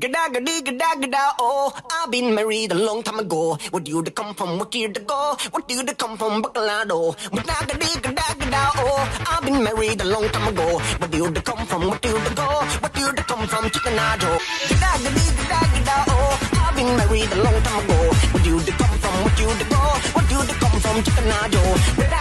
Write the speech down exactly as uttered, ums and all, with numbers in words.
Gada gada gada gada oh, I've been married a long time ago. Where do you come from? What do you go? What do you come from? Bacalado. Gada gada gada gada oh, I've been married a long time ago. Where do you come from? What do you go? What do you come from? Chickenado. Gada gada gada gada oh, I've been married a long time ago. Where do you come from? What do you go? What do you come from? Chickenado.